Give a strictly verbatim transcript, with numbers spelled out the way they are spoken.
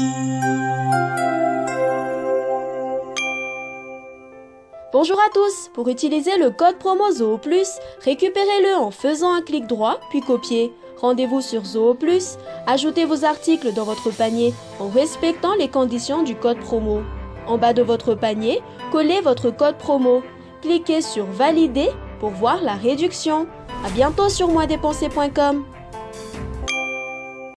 Bonjour à tous! Pour utiliser le code promo ZooPlus, récupérez-le en faisant un clic droit puis copier. Rendez-vous sur ZooPlus, ajoutez vos articles dans votre panier en respectant les conditions du code promo. En bas de votre panier, collez votre code promo. Cliquez sur Valider pour voir la réduction. À bientôt sur moins dépensé point com.